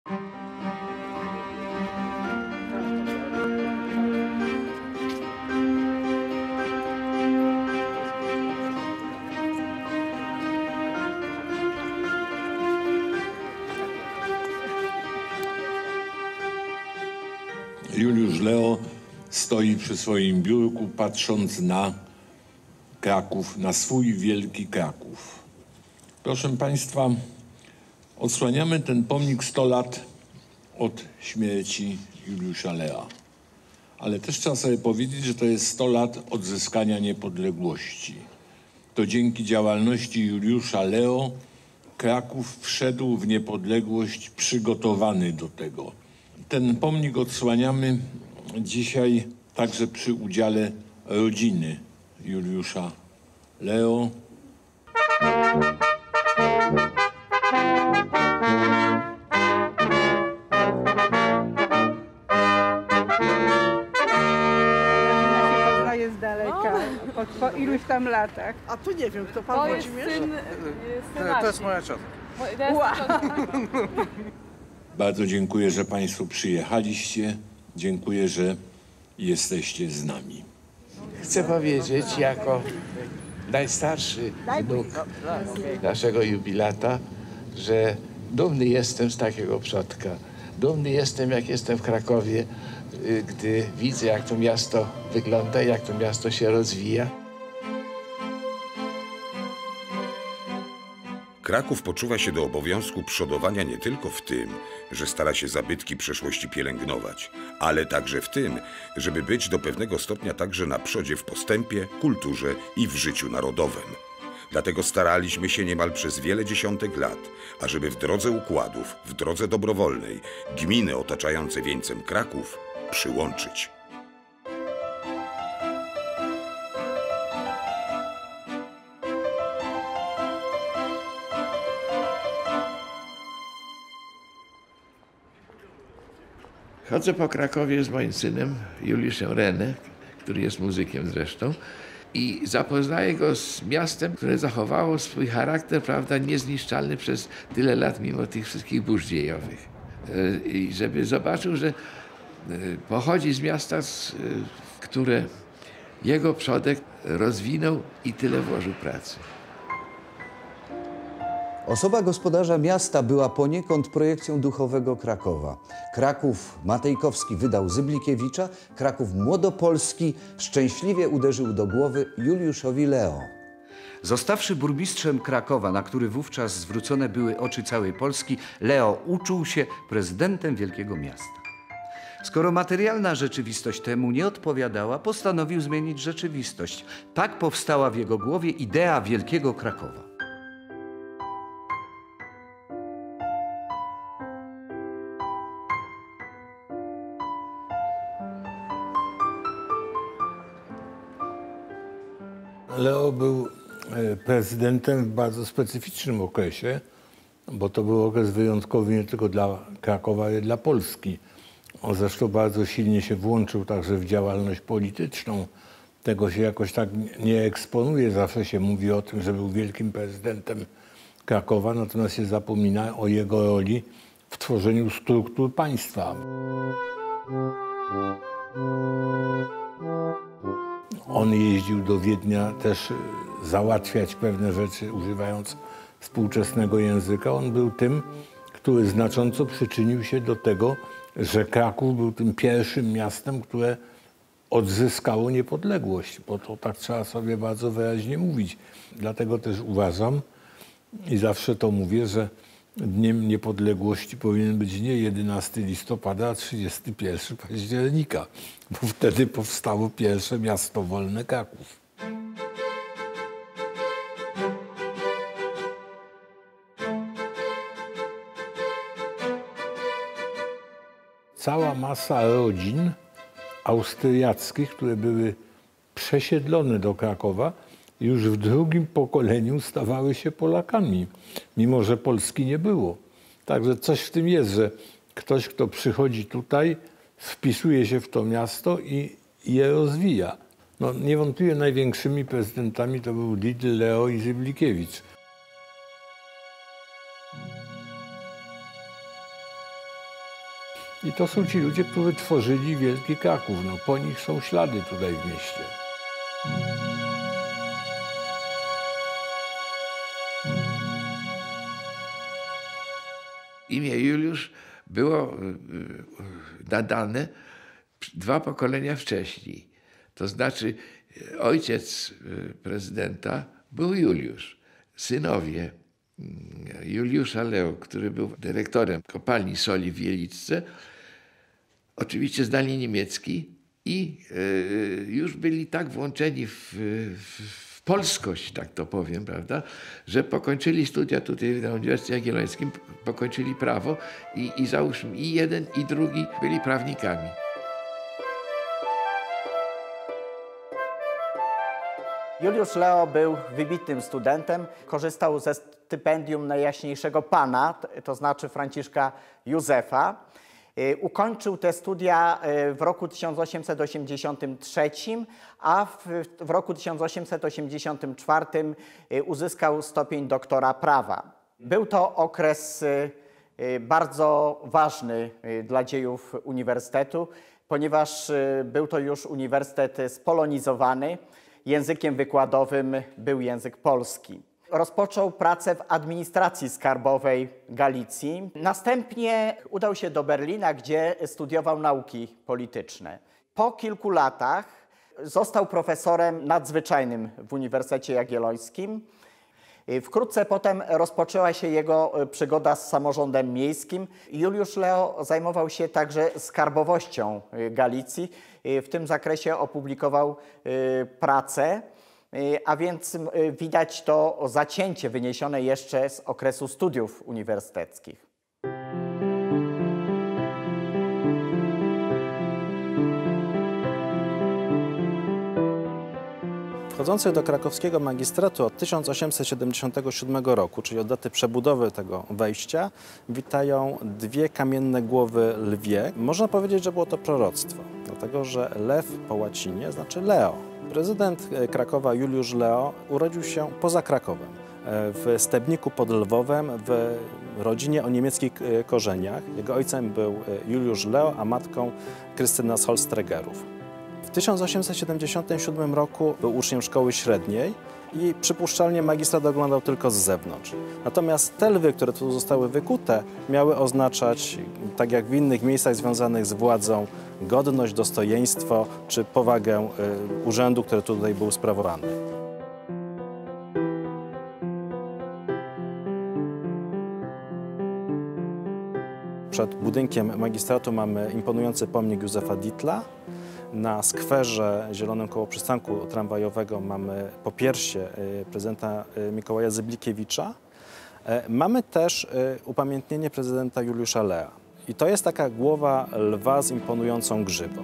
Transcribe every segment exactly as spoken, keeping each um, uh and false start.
Juliusz Leo stoi przy swoim biurku, patrząc na Kraków, na swój wielki Kraków. Proszę Państwa, odsłaniamy ten pomnik sto lat od śmierci Juliusza Lea. Ale też trzeba sobie powiedzieć, że to jest sto lat odzyskania niepodległości. To dzięki działalności Juliusza Leo Kraków wszedł w niepodległość przygotowany do tego. Ten pomnik odsłaniamy dzisiaj także przy udziale rodziny Juliusza Leo. Poznaje z daleka, po, po iluś tam latach. A tu nie wiem, kto pan To jest Włodzimierz? syn, syn To, to jest moja ciotka. Bardzo dziękuję, że Państwo przyjechaliście. Dziękuję, że jesteście z nami. Chcę powiedzieć, jako najstarszy wnuk naszego jubilata, że dumny jestem z takiego przodka. Dumny jestem, jak jestem w Krakowie, gdy widzę, jak to miasto wygląda, jak to miasto się rozwija. Kraków poczuwa się do obowiązku przodowania nie tylko w tym, że stara się zabytki przeszłości pielęgnować, ale także w tym, żeby być do pewnego stopnia także na przodzie w postępie, kulturze i w życiu narodowym. Dlatego staraliśmy się niemal przez wiele dziesiątek lat, ażeby w drodze układów, w drodze dobrowolnej, gminy otaczające wieńcem Kraków przyłączyć. Chodzę po Krakowie z moim synem, Juliuszem René, który jest muzykiem zresztą, i zapoznaję go z miastem, które zachowało swój charakter, prawda, niezniszczalny przez tyle lat, mimo tych wszystkich burz dziejowych. I żeby zobaczył, że pochodzi z miasta, które jego przodek rozwinął i tyle włożył pracy. Osoba gospodarza miasta była poniekąd projekcją duchowego Krakowa. Kraków Matejkowski wydał Zyblikiewicza, Kraków Młodopolski szczęśliwie uderzył do głowy Juliuszowi Leo. Zostawszy burmistrzem Krakowa, na który wówczas zwrócone były oczy całej Polski, Leo uczuł się prezydentem wielkiego miasta. Skoro materialna rzeczywistość temu nie odpowiadała, postanowił zmienić rzeczywistość. Tak powstała w jego głowie idea wielkiego Krakowa. Leo był prezydentem w bardzo specyficznym okresie, bo to był okres wyjątkowy nie tylko dla Krakowa, ale i dla Polski. On zresztą bardzo silnie się włączył także w działalność polityczną. Tego się jakoś tak nie eksponuje. Zawsze się mówi o tym, że był wielkim prezydentem Krakowa, natomiast się zapomina o jego roli w tworzeniu struktur państwa. On jeździł do Wiednia też załatwiać pewne rzeczy, używając współczesnego języka. On był tym, który znacząco przyczynił się do tego, że Kraków był tym pierwszym miastem, które odzyskało niepodległość, bo to tak trzeba sobie bardzo wyraźnie mówić. Dlatego też uważam i zawsze to mówię, że Dniem Niepodległości powinien być nie jedenastego listopada, a trzydziestego pierwszego października, bo wtedy powstało pierwsze miasto wolne Kraków. Cała masa rodzin austriackich, które były przesiedlone do Krakowa, już w drugim pokoleniu stawały się Polakami, mimo że Polski nie było. Także coś w tym jest, że ktoś, kto przychodzi tutaj, wpisuje się w to miasto i je rozwija. No, niewątpliwie największymi prezydentami to był Lidl, Leo i Zyblikiewicz. I to są ci ludzie, którzy tworzyli Wielki Kraków. No, po nich są ślady tutaj w mieście. Imię Juliusz było nadane dwa pokolenia wcześniej. To znaczy ojciec prezydenta był Juliusz. Synowie Juliusza Leo, który był dyrektorem kopalni soli w Wieliczce, oczywiście znali niemiecki i już byli tak włączeni w, w w polskość, tak to powiem, prawda, że pokończyli studia tutaj na Uniwersytecie Jagiellońskim, pokończyli prawo i, i załóżmy i jeden, i drugi byli prawnikami. Juliusz Leo był wybitnym studentem, korzystał ze stypendium Najjaśniejszego Pana, to znaczy Franciszka Józefa. Ukończył te studia w roku tysiąc osiemset osiemdziesiątym trzecim, a w, w roku tysiąc osiemset osiemdziesiątym czwartym uzyskał stopień doktora prawa. Był to okres bardzo ważny dla dziejów uniwersytetu, ponieważ był to już uniwersytet spolonizowany. Językiem wykładowym był język polski. Rozpoczął pracę w administracji skarbowej Galicji. Następnie udał się do Berlina, gdzie studiował nauki polityczne. Po kilku latach został profesorem nadzwyczajnym w Uniwersytecie Jagiellońskim. Wkrótce potem rozpoczęła się jego przygoda z samorządem miejskim. Juliusz Leo zajmował się także skarbowością Galicji. W tym zakresie opublikował pracę, a więc widać to zacięcie wyniesione jeszcze z okresu studiów uniwersyteckich. Wchodzących do krakowskiego magistratu od tysiąc osiemset siedemdziesiątego siódmego roku, czyli od daty przebudowy tego wejścia, witają dwie kamienne głowy lwie. Można powiedzieć, że było to proroctwo, dlatego że lew po łacinie znaczy Leo. Prezydent Krakowa Juliusz Leo urodził się poza Krakowem, w Stebniku pod Lwowem, w rodzinie o niemieckich korzeniach. Jego ojcem był Juliusz Leo, a matką Krystyna z Holstregerów. W tysiąc osiemset siedemdziesiątym siódmym roku był uczniem szkoły średniej i przypuszczalnie magistrat oglądał tylko z zewnątrz. Natomiast te lwy, które tu zostały wykute, miały oznaczać, tak jak w innych miejscach związanych z władzą, godność, dostojeństwo czy powagę y, urzędu, który tutaj był sprawowany. Przed budynkiem magistratu mamy imponujący pomnik Józefa Dietla. Na skwerze zielonym koło przystanku tramwajowego mamy popiersie prezydenta Mikołaja Zyblikiewicza. Mamy też upamiętnienie prezydenta Juliusza Lea. I to jest taka głowa lwa z imponującą grzywą.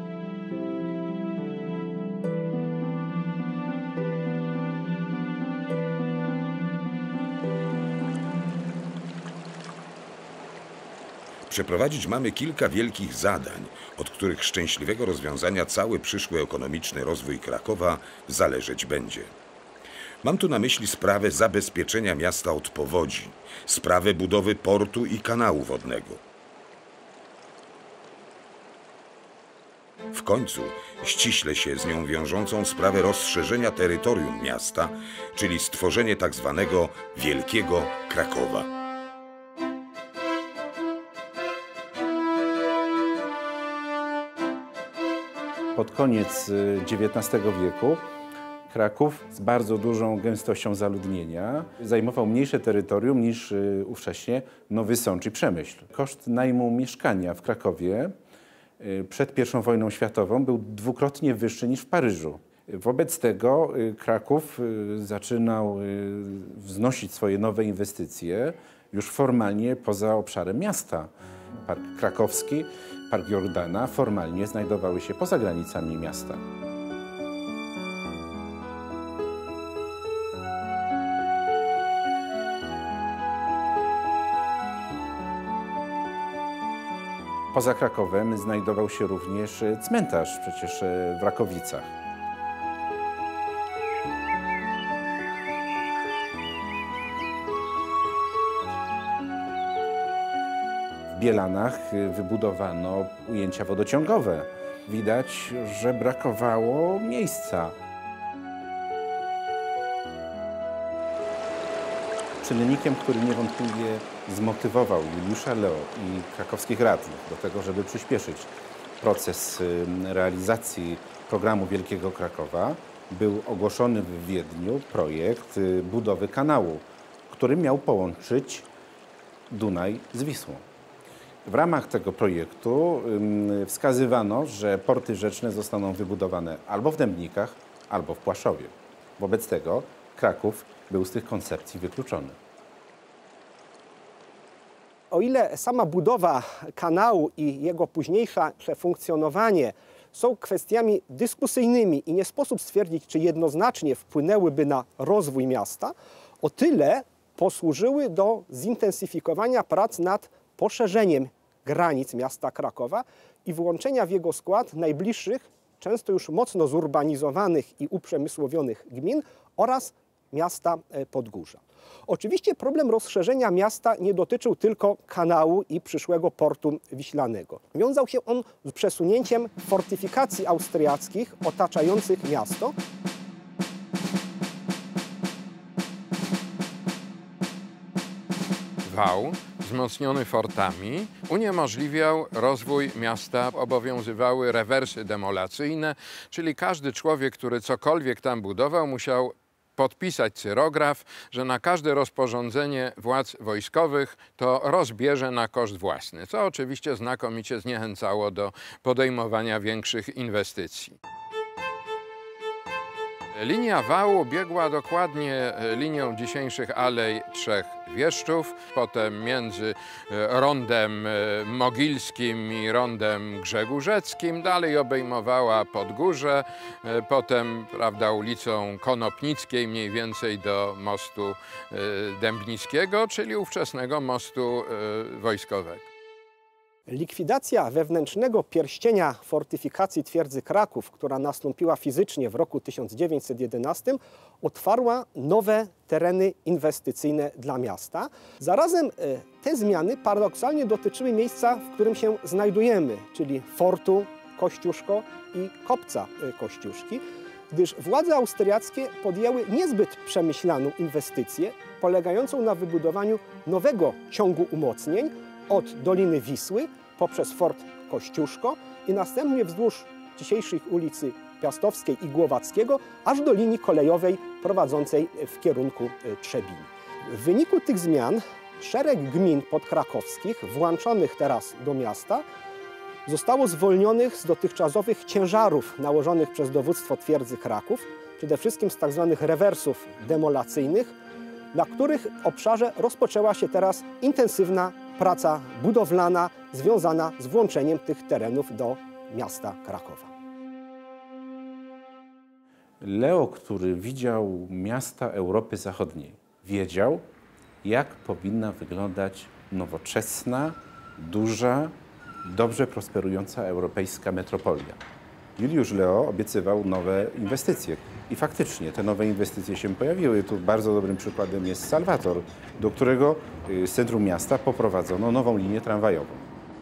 Przeprowadzić mamy kilka wielkich zadań, od których szczęśliwego rozwiązania cały przyszły ekonomiczny rozwój Krakowa zależeć będzie. Mam tu na myśli sprawę zabezpieczenia miasta od powodzi, sprawę budowy portu i kanału wodnego. W końcu ściśle się z nią wiążącą sprawę rozszerzenia terytorium miasta, czyli stworzenie tak zwanego Wielkiego Krakowa. Pod koniec dziewiętnastego wieku Kraków z bardzo dużą gęstością zaludnienia zajmował mniejsze terytorium niż ówcześnie Nowy Sącz i Przemyśl. Koszt najmu mieszkania w Krakowie przed pierwszą wojną światową był dwukrotnie wyższy niż w Paryżu. Wobec tego Kraków zaczynał wznosić swoje nowe inwestycje już formalnie poza obszarem miasta. Park Krakowski, Park Jordana formalnie znajdowały się poza granicami miasta. Poza Krakowem znajdował się również cmentarz przecież w Rakowicach. W Bielanach wybudowano ujęcia wodociągowe. Widać, że brakowało miejsca. Czynnikiem, który niewątpliwie zmotywował Juliusza Leo i krakowskich radnych do tego, żeby przyspieszyć proces realizacji programu Wielkiego Krakowa, był ogłoszony w Wiedniu projekt budowy kanału, który miał połączyć Dunaj z Wisłą. W ramach tego projektu wskazywano, że porty rzeczne zostaną wybudowane albo w Dębnikach, albo w Płaszowie. Wobec tego Kraków był z tych koncepcji wykluczony. O ile sama budowa kanału i jego późniejsze funkcjonowanie są kwestiami dyskusyjnymi i nie sposób stwierdzić, czy jednoznacznie wpłynęłyby na rozwój miasta, o tyle posłużyły do zintensyfikowania prac nad poszerzeniem granic miasta Krakowa i włączenia w jego skład najbliższych, często już mocno zurbanizowanych i uprzemysłowionych gmin oraz miasta Podgórza. Oczywiście problem rozszerzenia miasta nie dotyczył tylko kanału i przyszłego portu wiślanego. Wiązał się on z przesunięciem fortyfikacji austriackich otaczających miasto. Wał, wzmocniony fortami, uniemożliwiał rozwój miasta. Obowiązywały rewersy demolacyjne, czyli każdy człowiek, który cokolwiek tam budował, musiał podpisać cyrograf, że na każde rozporządzenie władz wojskowych to rozbierze na koszt własny, co oczywiście znakomicie zniechęcało do podejmowania większych inwestycji. Linia wału biegła dokładnie linią dzisiejszych Alei Trzech Wieszczów, potem między rondem Mogilskim i rondem Grzegórzeckim, dalej obejmowała Podgórze, potem, prawda, ulicą Konopnickiej mniej więcej do mostu Dębnickiego, czyli ówczesnego mostu wojskowego. Likwidacja wewnętrznego pierścienia fortyfikacji twierdzy Kraków, która nastąpiła fizycznie w roku tysiąc dziewięćset jedenastym, otwarła nowe tereny inwestycyjne dla miasta. Zarazem te zmiany paradoksalnie dotyczyły miejsca, w którym się znajdujemy, czyli fortu Kościuszko i kopca Kościuszki, gdyż władze austriackie podjęły niezbyt przemyślaną inwestycję polegającą na wybudowaniu nowego ciągu umocnień od Doliny Wisły poprzez fort Kościuszko i następnie wzdłuż dzisiejszych ulicy Piastowskiej i Głowackiego aż do linii kolejowej prowadzącej w kierunku Trzebini. W wyniku tych zmian szereg gmin podkrakowskich włączonych teraz do miasta zostało zwolnionych z dotychczasowych ciężarów nałożonych przez dowództwo twierdzy Kraków, przede wszystkim z tzw. rewersów demolacyjnych, na których obszarze rozpoczęła się teraz intensywna praca budowlana związana z włączeniem tych terenów do miasta Krakowa. Leo, który widział miasta Europy Zachodniej, wiedział, jak powinna wyglądać nowoczesna, duża, dobrze prosperująca europejska metropolia. Juliusz Leo obiecywał nowe inwestycje. I faktycznie te nowe inwestycje się pojawiły. Tu bardzo dobrym przykładem jest Salvator, do którego z centrum miasta poprowadzono nową linię tramwajową.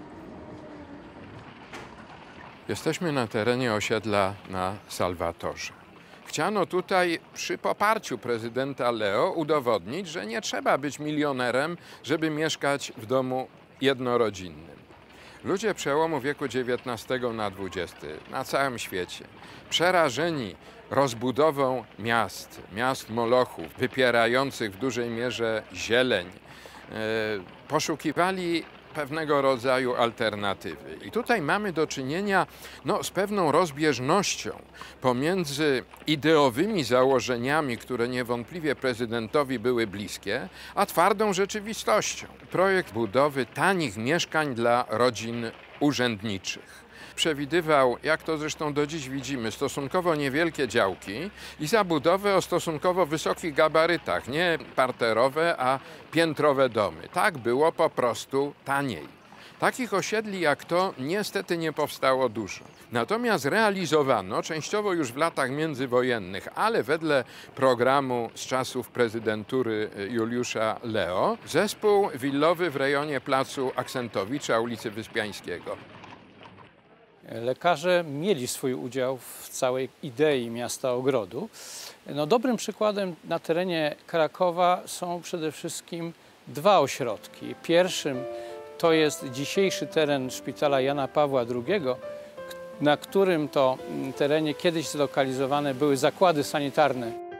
Jesteśmy na terenie osiedla na Salvatorze. Chciano tutaj przy poparciu prezydenta Leo udowodnić, że nie trzeba być milionerem, żeby mieszkać w domu jednorodzinnym. Ludzie przełomu wieku dziewiętnastego na dwudziesty na całym świecie, przerażeni rozbudową miast, miast molochów, wypierających w dużej mierze zieleń, poszukiwali pewnego rodzaju alternatywy. I tutaj mamy do czynienia no, z pewną rozbieżnością pomiędzy ideowymi założeniami, które niewątpliwie prezydentowi były bliskie, a twardą rzeczywistością. Projekt budowy tanich mieszkań dla rodzin urzędniczych przewidywał, jak to zresztą do dziś widzimy, stosunkowo niewielkie działki i zabudowę o stosunkowo wysokich gabarytach, nie parterowe, a piętrowe domy. Tak było po prostu taniej. Takich osiedli jak to niestety nie powstało dużo. Natomiast realizowano, częściowo już w latach międzywojennych, ale wedle programu z czasów prezydentury Juliusza Leo, zespół willowy w rejonie placu Aksentowicza, ulicy Wyspiańskiego. Lekarze mieli swój udział w całej idei miasta ogrodu. No, dobrym przykładem na terenie Krakowa są przede wszystkim dwa ośrodki. Pierwszym to jest dzisiejszy teren szpitala Jana Pawła drugiego, na którym to terenie kiedyś zlokalizowane były zakłady sanitarne.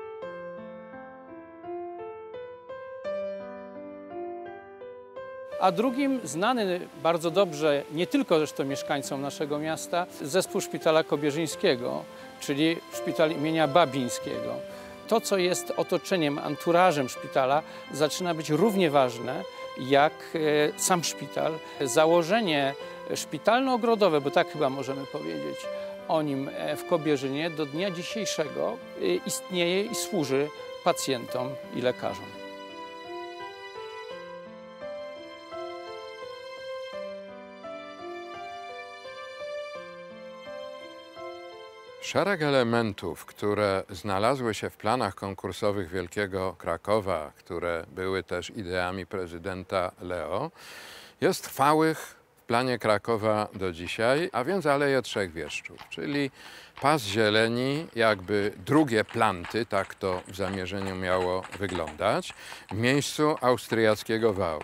A drugim, znany bardzo dobrze, nie tylko zresztą mieszkańcom naszego miasta, zespół szpitala kobierzyńskiego, czyli szpital imienia Babińskiego. To, co jest otoczeniem, anturażem szpitala, zaczyna być równie ważne jak sam szpital. Założenie szpitalno-ogrodowe, bo tak chyba możemy powiedzieć o nim w Kobierzynie, do dnia dzisiejszego istnieje i służy pacjentom i lekarzom. Szereg elementów, które znalazły się w planach konkursowych Wielkiego Krakowa, które były też ideami prezydenta Leo, jest trwałych w planie Krakowa do dzisiaj, a więc Aleje Trzech Wieszczów, czyli pas zieleni, jakby drugie planty, tak to w zamierzeniu miało wyglądać, w miejscu austriackiego wału.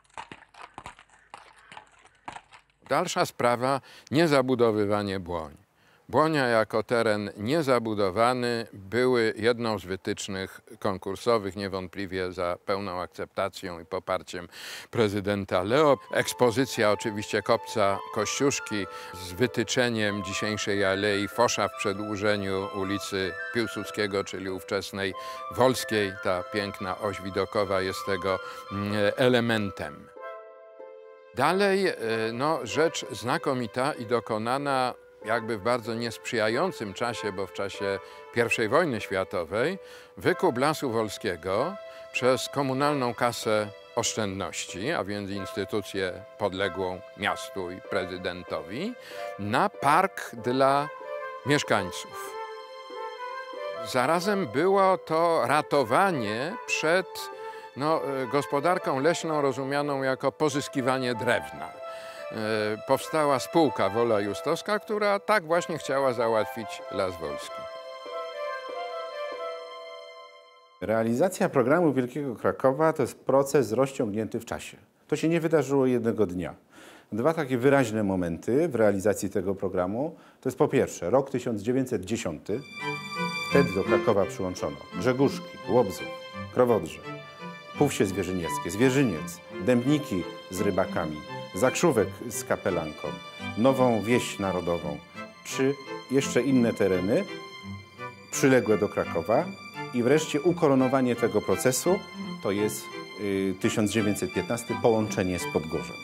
Dalsza sprawa, niezabudowywanie Błoń. Błonia jako teren niezabudowany były jedną z wytycznych konkursowych, niewątpliwie za pełną akceptacją i poparciem prezydenta Leo. Ekspozycja oczywiście kopca Kościuszki z wytyczeniem dzisiejszej Alei Fosza w przedłużeniu ulicy Piłsudskiego, czyli ówczesnej Wolskiej. Ta piękna oś widokowa jest tego elementem. Dalej, no, rzecz znakomita i dokonana jakby w bardzo niesprzyjającym czasie, bo w czasie pierwszej wojny światowej, wykup Lasu Wolskiego przez komunalną kasę oszczędności, a więc instytucję podległą miastu i prezydentowi, na park dla mieszkańców. Zarazem było to ratowanie przed no, gospodarką leśną rozumianą jako pozyskiwanie drewna. Powstała spółka Wola Justowska, która tak właśnie chciała załatwić Las Wolski. Realizacja programu Wielkiego Krakowa to jest proces rozciągnięty w czasie. To się nie wydarzyło jednego dnia. Dwa takie wyraźne momenty w realizacji tego programu to jest po pierwsze rok tysiąc dziewięćset dziesiąty. Wtedy do Krakowa przyłączono Grzegórzki, Łobzów, Krowodrze, Półwsie Zwierzynieckie, Zwierzyniec, Dębniki z rybakami, Zakrzówek z kapelanką, Nową Wieś Narodową, czy jeszcze inne tereny przyległe do Krakowa i wreszcie ukoronowanie tego procesu to jest y, tysiąc dziewięćset piętnasty, połączenie z Podgórzem.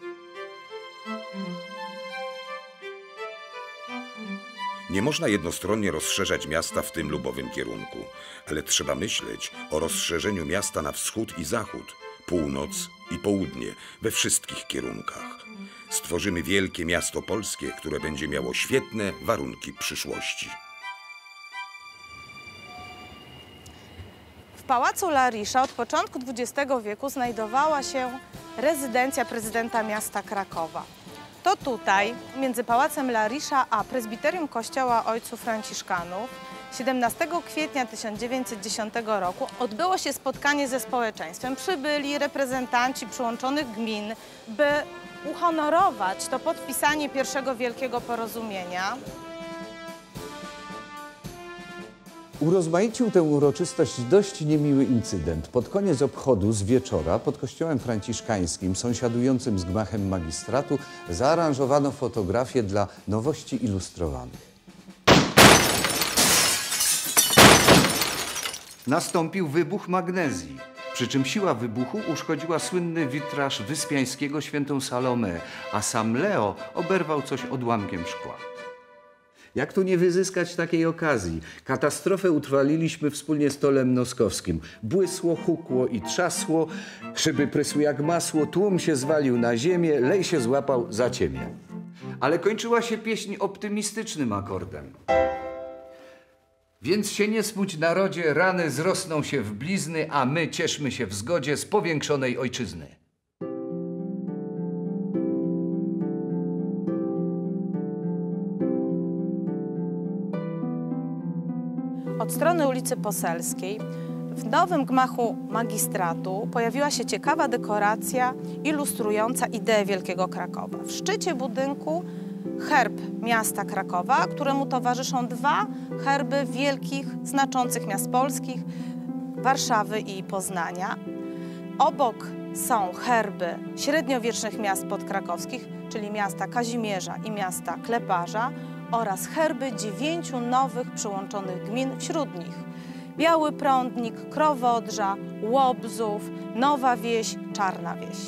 Nie można jednostronnie rozszerzać miasta w tym lub owym kierunku, ale trzeba myśleć o rozszerzeniu miasta na wschód i zachód, północ i południe, we wszystkich kierunkach. Stworzymy wielkie miasto polskie, które będzie miało świetne warunki przyszłości. W Pałacu Larisza od początku dwudziestego wieku znajdowała się rezydencja prezydenta miasta Krakowa. To tutaj, między Pałacem Larisza a prezbiterium Kościoła Ojców Franciszkanów, siedemnastego kwietnia tysiąc dziewięćset dziesiątego roku odbyło się spotkanie ze społeczeństwem. Przybyli reprezentanci przyłączonych gmin, by uhonorować to podpisanie pierwszego wielkiego porozumienia. Urozmaicił tę uroczystość dość niemiły incydent. Pod koniec obchodu z wieczora pod kościołem franciszkańskim sąsiadującym z gmachem magistratu zaaranżowano fotografię dla Nowości Ilustrowanych. Nastąpił wybuch magnezji, przy czym siła wybuchu uszkodziła słynny witraż Wyspiańskiego Świętą Salomę, a sam Leo oberwał coś odłamkiem szkła. Jak tu nie wyzyskać takiej okazji? Katastrofę utrwaliliśmy wspólnie z Tolem Noskowskim. Błysło, hukło i trzasło, szyby prysły jak masło, tłum się zwalił na ziemię, lej się złapał za ciemię. Ale kończyła się pieśń optymistycznym akordem. Więc się nie smuć narodzie, rany zrosną się w blizny, a my cieszmy się w zgodzie z powiększonej ojczyzny. Od strony ulicy Poselskiej w nowym gmachu magistratu pojawiła się ciekawa dekoracja ilustrująca ideę Wielkiego Krakowa. W szczycie budynku herb miasta Krakowa, któremu towarzyszą dwa herby wielkich, znaczących miast polskich, Warszawy i Poznania. Obok są herby średniowiecznych miast podkrakowskich, czyli miasta Kazimierza i miasta Kleparza, oraz herby dziewięciu nowych przyłączonych gmin, wśród nich Biały Prądnik, Krowodrza, Łobzów, Nowa Wieś, Czarna Wieś.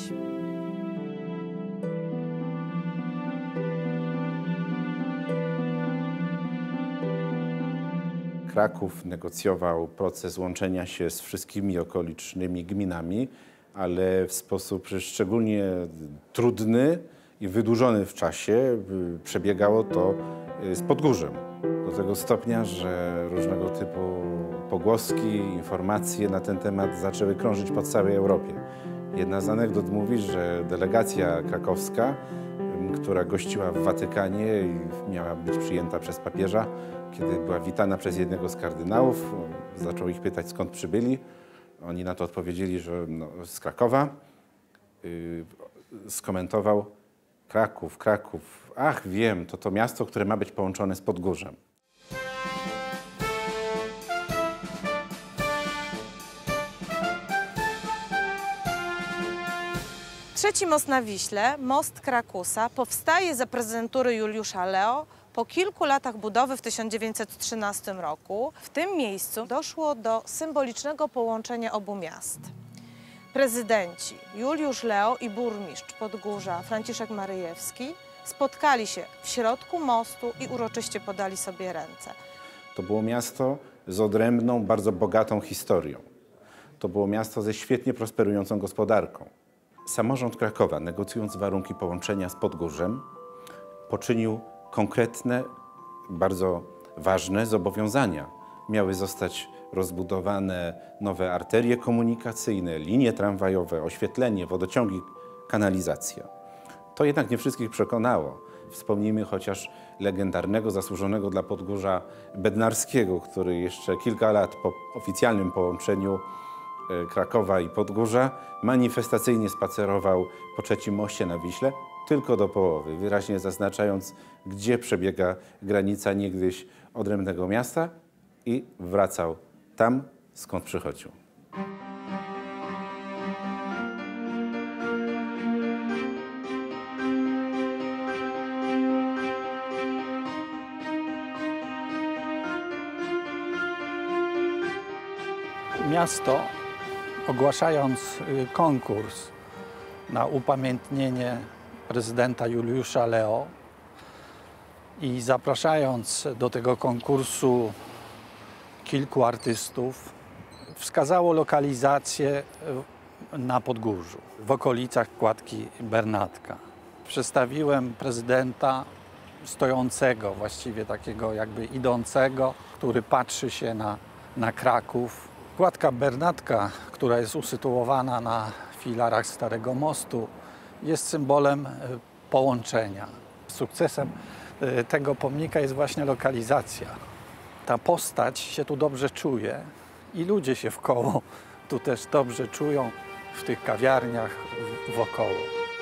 Kraków negocjował proces łączenia się z wszystkimi okolicznymi gminami, ale w sposób szczególnie trudny i wydłużony w czasie. Przebiegało to z Podgórzem. Do tego stopnia, że różnego typu pogłoski, informacje na ten temat zaczęły krążyć po całej Europie. Jedna z anegdot mówi, że delegacja krakowska, która gościła w Watykanie i miała być przyjęta przez papieża, kiedy była witana przez jednego z kardynałów, zaczął ich pytać, skąd przybyli. Oni na to odpowiedzieli, że no, z Krakowa. Yy, skomentował: Kraków, Kraków, ach wiem, to to miasto, które ma być połączone z Podgórzem. Trzeci most na Wiśle, most Krakusa, powstaje za prezydentury Juliusza Leo po kilku latach budowy w tysiąc dziewięćset trzynastym roku. W tym miejscu doszło do symbolicznego połączenia obu miast. Prezydenci Juliusz Leo i burmistrz Podgórza Franciszek Maryjewski spotkali się w środku mostu i uroczyście podali sobie ręce. To było miasto z odrębną, bardzo bogatą historią. To było miasto ze świetnie prosperującą gospodarką. Samorząd Krakowa, negocjując warunki połączenia z Podgórzem, poczynił konkretne, bardzo ważne zobowiązania. Miały zostać rozbudowane nowe arterie komunikacyjne, linie tramwajowe, oświetlenie, wodociągi, kanalizacja. To jednak nie wszystkich przekonało. Wspomnijmy chociaż legendarnego, zasłużonego dla Podgórza Bednarskiego, który jeszcze kilka lat po oficjalnym połączeniu Krakowa i Podgórza manifestacyjnie spacerował po trzecim moście na Wiśle tylko do połowy, wyraźnie zaznaczając, gdzie przebiega granica niegdyś odrębnego miasta, i wracał tam, skąd przychodził. Miasto, ogłaszając konkurs na upamiętnienie prezydenta Juliusza Leo i zapraszając do tego konkursu kilku artystów, wskazało lokalizację na Podgórzu, w okolicach kładki Bernatka. Przedstawiłem prezydenta stojącego, właściwie takiego jakby idącego, który patrzy się na, na Kraków. Kładka Bernatka, która jest usytuowana na filarach Starego Mostu, jest symbolem połączenia. Sukcesem tego pomnika jest właśnie lokalizacja. Ta postać się tu dobrze czuje i ludzie się wkoło tu też dobrze czują, w tych kawiarniach wokoło.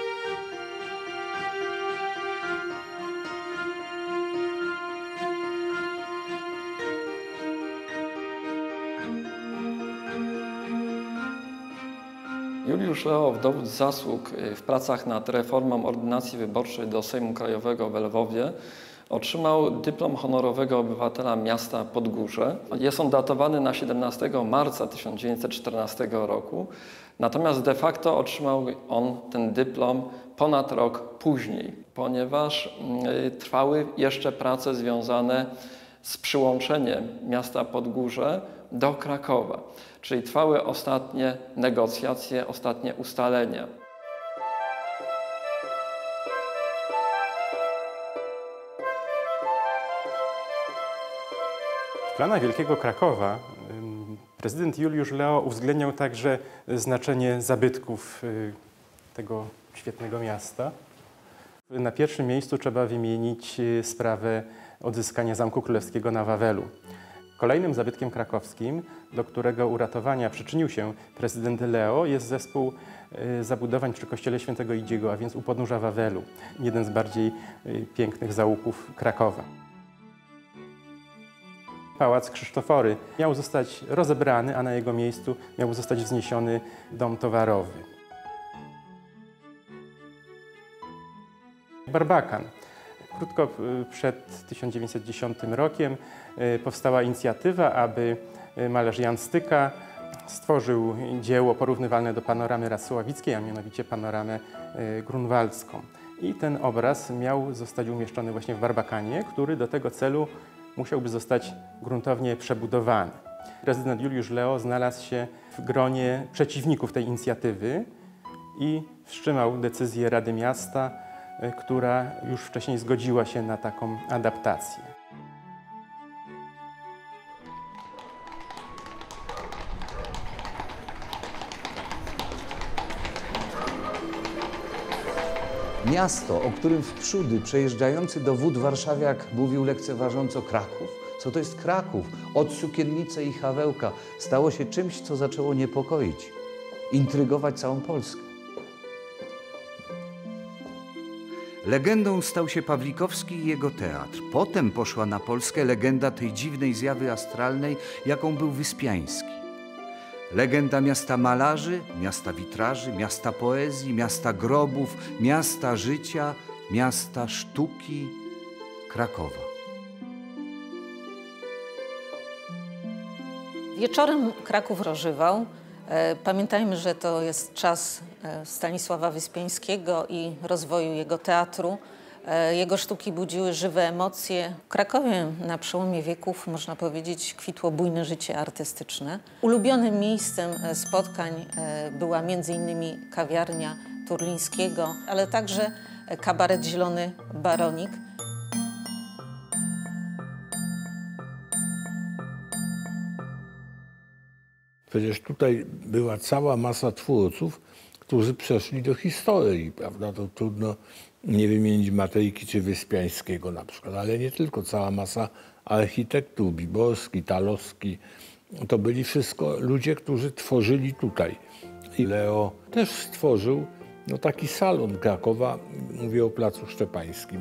Juliusz Leo w dowód zasług w pracach nad reformą ordynacji wyborczej do Sejmu Krajowego w Lwowie otrzymał dyplom honorowego obywatela miasta Podgórze. Jest on datowany na siedemnastego marca tysiąc dziewięćset czternastego roku Natomiast de facto otrzymał on ten dyplom ponad rok później, ponieważ trwały jeszcze prace związane z przyłączeniem miasta Podgórze do Krakowa, czyli trwały ostatnie negocjacje, ostatnie ustalenia. W planach Wielkiego Krakowa prezydent Juliusz Leo uwzględniał także znaczenie zabytków tego świetnego miasta. Na pierwszym miejscu trzeba wymienić sprawę odzyskania Zamku Królewskiego na Wawelu. Kolejnym zabytkiem krakowskim, do którego uratowania przyczynił się prezydent Leo, jest zespół zabudowań przy kościele świętego Idziego, a więc u podnóża Wawelu. Jeden z bardziej pięknych zaułków Krakowa. Pałac Krzysztofory miał zostać rozebrany, a na jego miejscu miał zostać wzniesiony dom towarowy. Barbakan. Krótko przed tysiąc dziewięćset dziesiątym rokiem powstała inicjatywa, aby malarz Jan Styka stworzył dzieło porównywalne do panoramy Rasławickiej, a mianowicie panoramę grunwaldzką. I ten obraz miał zostać umieszczony właśnie w Barbakanie, który do tego celu musiałby zostać gruntownie przebudowany. Prezydent Juliusz Leo znalazł się w gronie przeciwników tej inicjatywy i wstrzymał decyzję Rady Miasta, która już wcześniej zgodziła się na taką adaptację. Miasto, o którym wprzódy przejeżdżający do wód warszawiak mówił lekceważąco Kraków. Co to jest Kraków? Od Sukiennicy i Hawełka stało się czymś, co zaczęło niepokoić, intrygować całą Polskę. Legendą stał się Pawlikowski i jego teatr. Potem poszła na Polskę legenda tej dziwnej zjawy astralnej, jaką był Wyspiański. Legenda miasta malarzy, miasta witraży, miasta poezji, miasta grobów, miasta życia, miasta sztuki, Krakowa. Wieczorem Kraków rożywał. Pamiętajmy, że to jest czas Stanisława Wyspiańskiego i rozwoju jego teatru. Jego sztuki budziły żywe emocje. W Krakowie na przełomie wieków, można powiedzieć, kwitło bujne życie artystyczne. Ulubionym miejscem spotkań była między innymi kawiarnia Turlińskiego, ale także kabaret Zielony Baronik. Przecież tutaj była cała masa twórców, którzy przeszli do historii, prawda? To trudno nie wymienić Matejki czy Wyspiańskiego na przykład, ale nie tylko, cała masa architektów, Biborski, Talowski. To byli wszystko ludzie, którzy tworzyli tutaj. I Leo też stworzył no, taki salon Krakowa, mówię o Placu Szczepańskim.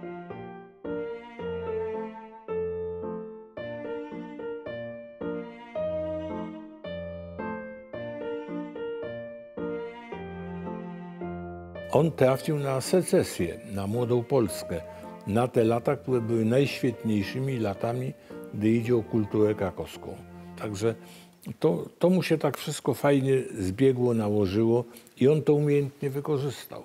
On trafił na secesję, na Młodą Polskę, na te lata, które były najświetniejszymi latami, gdy idzie o kulturę krakowską. Także to, to mu się tak wszystko fajnie zbiegło, nałożyło i on to umiejętnie wykorzystał.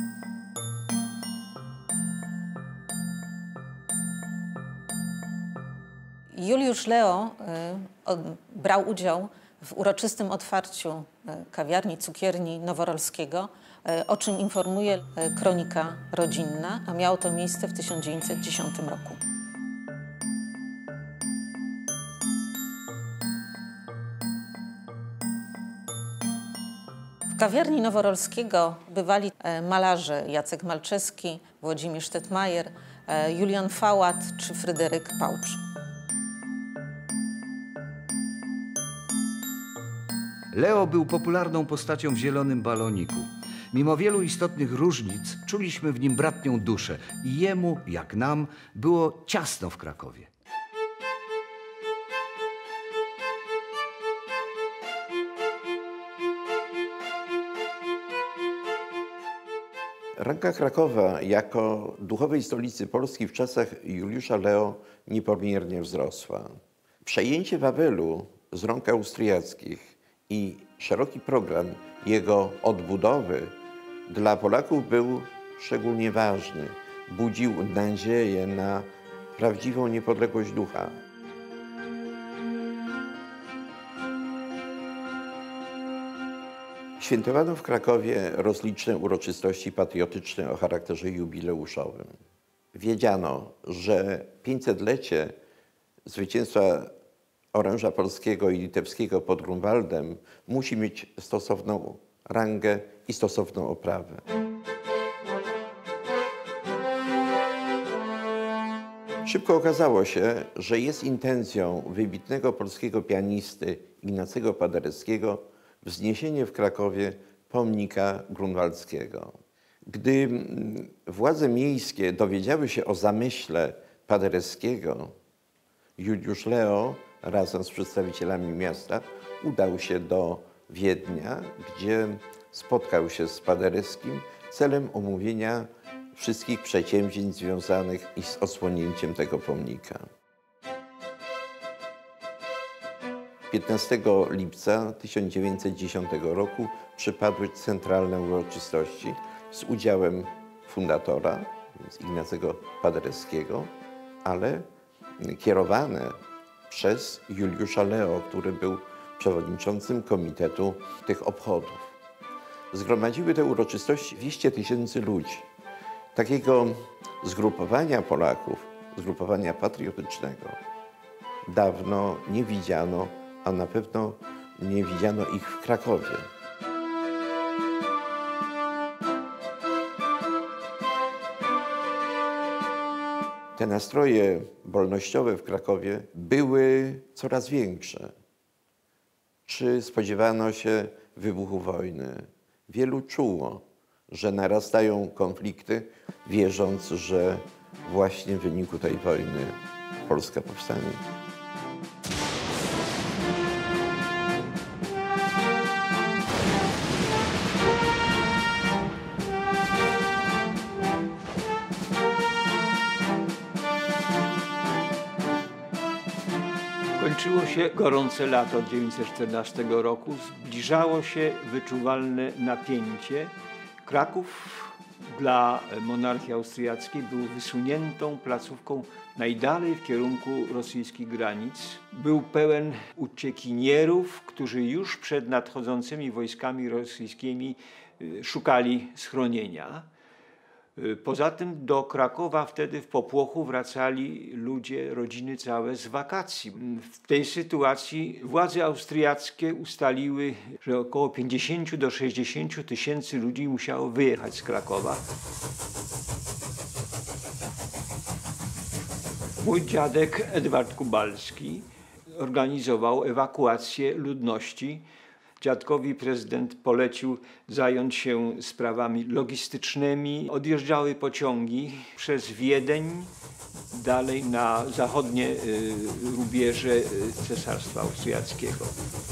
Juliusz Leo y, od, brał udział w uroczystym otwarciu y, kawiarni, cukierni Noworolskiego, y, o czym informuje y, kronika rodzinna, a miało to miejsce w tysiąc dziewięćset dziesiątym roku. W kawiarni Noworolskiego bywali y, malarze Jacek Malczewski, Włodzimierz Tetmajer, y, Julian Fałat czy Fryderyk Pałcz. Leo był popularną postacią w Zielonym Baloniku. Mimo wielu istotnych różnic czuliśmy w nim bratnią duszę i jemu, jak nam, było ciasno w Krakowie. Ranga Krakowa jako duchowej stolicy Polski w czasach Juliusza Leo niepomiernie wzrosła. Przejęcie Wawelu z rąk austriackich i Szeroki program jego odbudowy dla Polaków był szczególnie ważny. Budził nadzieję na prawdziwą niepodległość ducha. Świętowano w Krakowie rozliczne uroczystości patriotyczne o charakterze jubileuszowym. Wiedziano, że pięćsetlecie zwycięstwa oręża polskiego i litewskiego pod Grunwaldem musi mieć stosowną rangę i stosowną oprawę. Szybko okazało się, że jest intencją wybitnego polskiego pianisty Ignacego Paderewskiego wzniesienie w Krakowie pomnika grunwaldzkiego. Gdy władze miejskie dowiedziały się o zamyśle Paderewskiego, Juliusz Leo razem z przedstawicielami miasta udał się do Wiednia, gdzie spotkał się z Paderewskim celem omówienia wszystkich przedsięwzięć związanych i z odsłonięciem tego pomnika. piętnastego lipca tysiąc dziewięćset dziesiątego roku przypadły centralne uroczystości z udziałem fundatora, więc Ignacego Paderewskiego, ale kierowane przez Juliusza Leo, który był przewodniczącym komitetu tych obchodów. Zgromadziły te uroczystości dwieście tysięcy ludzi. Takiego zgrupowania Polaków, zgrupowania patriotycznego dawno nie widziano, a na pewno nie widziano ich w Krakowie. Te nastroje wolnościowe w Krakowie były coraz większe. Czy spodziewano się wybuchu wojny? Wielu czuło, że narastają konflikty, wierząc, że właśnie w wyniku tej wojny Polska powstanie. Kończyło się gorące lato tysiąc dziewięćset czternastego roku, zbliżało się wyczuwalne napięcie. Kraków dla monarchii austriackiej był wysuniętą placówką najdalej w kierunku rosyjskich granic. Był pełen uciekinierów, którzy już przed nadchodzącymi wojskami rosyjskimi szukali schronienia. Poza tym do Krakowa wtedy w popłochu wracali ludzie, rodziny całe z wakacji. W tej sytuacji władze austriackie ustaliły, że około pięćdziesiąt do sześćdziesięciu tysięcy ludzi musiało wyjechać z Krakowa. Mój dziadek Edward Kubalski organizował ewakuację ludności. Dziadkowi prezydent polecił zająć się sprawami logistycznymi. Odjeżdżały pociągi przez Wiedeń, dalej na zachodnie y, rubieże Cesarstwa Austriackiego.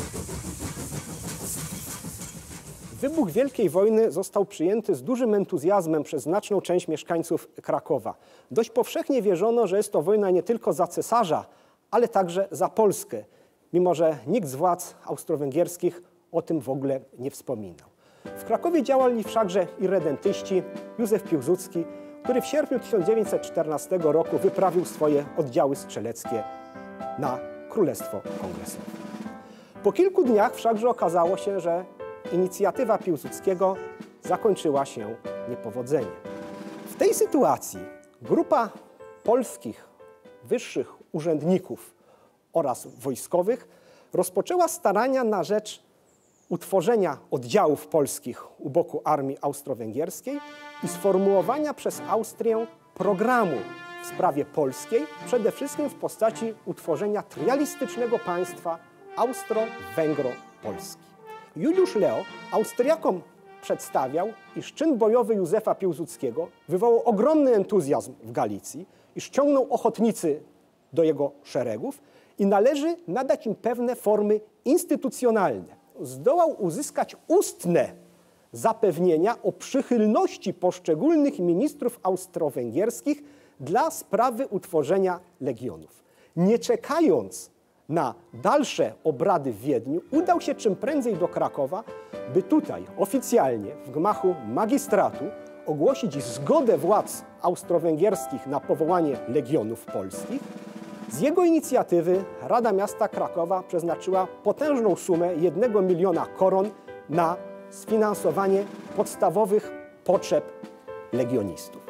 Wybuch Wielkiej Wojny został przyjęty z dużym entuzjazmem przez znaczną część mieszkańców Krakowa. Dość powszechnie wierzono, że jest to wojna nie tylko za cesarza, ale także za Polskę, mimo że nikt z władz austro-węgierskich o tym w ogóle nie wspominał. W Krakowie działali wszakże irredentyści, Józef Piłsudski, który w sierpniu tysiąc dziewięćset czternastego roku wyprawił swoje oddziały strzeleckie na Królestwo Kongresowe. Po kilku dniach wszakże okazało się, że inicjatywa Piłsudskiego zakończyła się niepowodzeniem. W tej sytuacji grupa polskich wyższych urzędników oraz wojskowych rozpoczęła starania na rzecz utworzenia oddziałów polskich u boku armii austro-węgierskiej i sformułowania przez Austrię programu w sprawie polskiej, przede wszystkim w postaci utworzenia trialistycznego państwa austro-węgro-polski. Juliusz Leo Austriakom przedstawiał, iż czyn bojowy Józefa Piłsudskiego wywołał ogromny entuzjazm w Galicji, iż ciągną ochotnicy do jego szeregów i należy nadać im pewne formy instytucjonalne. Zdołał uzyskać ustne zapewnienia o przychylności poszczególnych ministrów austro-węgierskich dla sprawy utworzenia legionów. Nie czekając na dalsze obrady w Wiedniu, udał się czym prędzej do Krakowa, by tutaj oficjalnie w gmachu magistratu ogłosić zgodę władz austro-węgierskich na powołanie Legionów Polskich. Z jego inicjatywy Rada Miasta Krakowa przeznaczyła potężną sumę jednego miliona koron na sfinansowanie podstawowych potrzeb legionistów.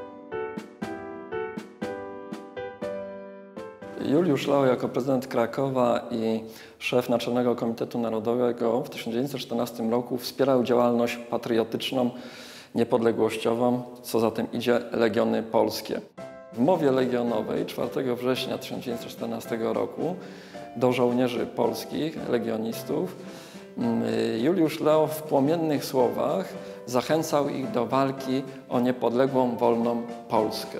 Juliusz Leo jako prezydent Krakowa i szef Naczelnego Komitetu Narodowego w tysiąc dziewięćset czternastym roku wspierał działalność patriotyczną, niepodległościową, co za tym idzie Legiony Polskie. W mowie legionowej czwartego września tysiąc dziewięćset czternastego roku do żołnierzy polskich, legionistów, Juliusz Leo w płomiennych słowach zachęcał ich do walki o niepodległą, wolną Polskę.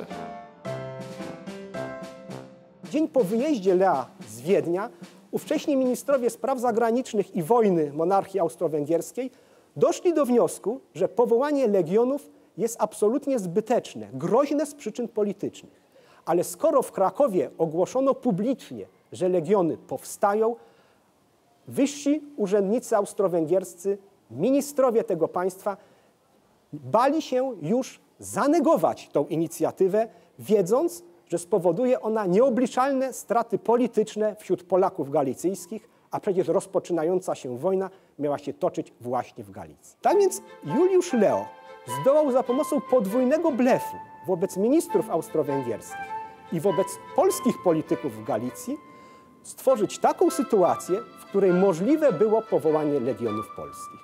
Dzień po wyjeździe Lea z Wiednia ówcześni ministrowie spraw zagranicznych i wojny monarchii austro-węgierskiej doszli do wniosku, że powołanie legionów jest absolutnie zbyteczne, groźne z przyczyn politycznych. Ale skoro w Krakowie ogłoszono publicznie, że legiony powstają, wyżsi urzędnicy austro-węgierscy, ministrowie tego państwa bali się już zanegować tą inicjatywę, wiedząc, że spowoduje ona nieobliczalne straty polityczne wśród Polaków galicyjskich, a przecież rozpoczynająca się wojna miała się toczyć właśnie w Galicji. Tak więc Juliusz Leo zdołał za pomocą podwójnego blefu wobec ministrów austro-węgierskich i wobec polskich polityków w Galicji stworzyć taką sytuację, w której możliwe było powołanie Legionów Polskich.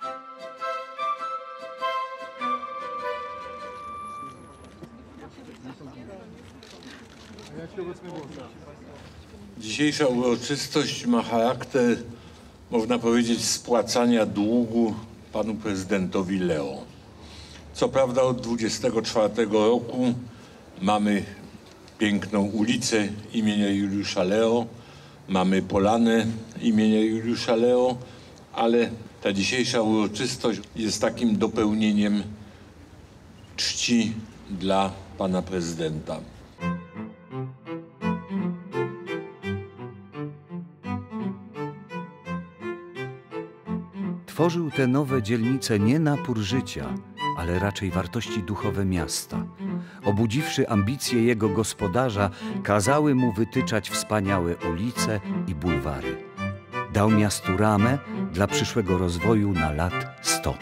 Dzisiejsza uroczystość ma charakter, można powiedzieć, spłacania długu panu prezydentowi Leo. Co prawda od dwudziestego czwartego roku mamy piękną ulicę imienia Juliusza Leo, mamy polanę imienia Juliusza Leo, ale ta dzisiejsza uroczystość jest takim dopełnieniem czci dla pana prezydenta. Tworzył te nowe dzielnice nie napór życia, ale raczej wartości duchowe miasta. Obudziwszy ambicje jego gospodarza, kazały mu wytyczać wspaniałe ulice i bulwary. Dał miastu ramę dla przyszłego rozwoju na lat sto.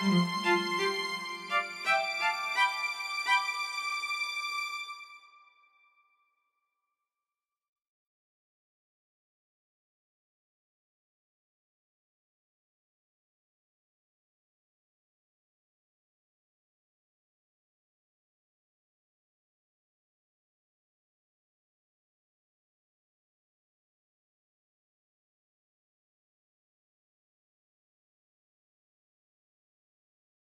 Thank you.